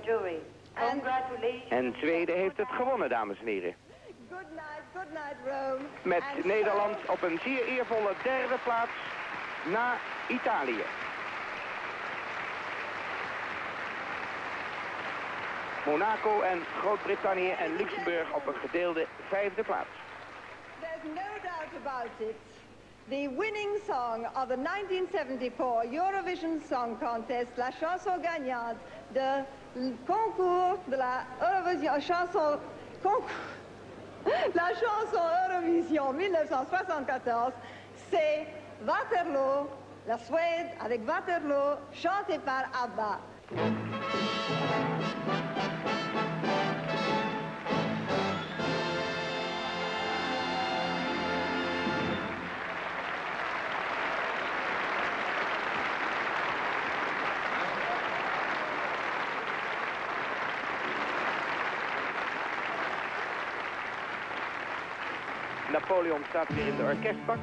jury. Congratulations. En Zweden heeft het gewonnen, dames en heren. Good night, Rome. Met Nederland op een zeer eervolle derde plaats na Italië. Monaco en Groot-Brittannië en Luxemburg op een gedeelde vijfde plaats. There's no doubt about it. The winning song of the 1974 Eurovision Song Contest, la chanson gagnante de concours de la chanson Eurovision 1974, c'est Waterloo, la Suède avec Waterloo, chanté par ABBA. Napoleon staat weer in de orkestbak.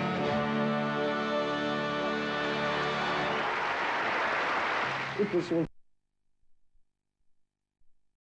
It was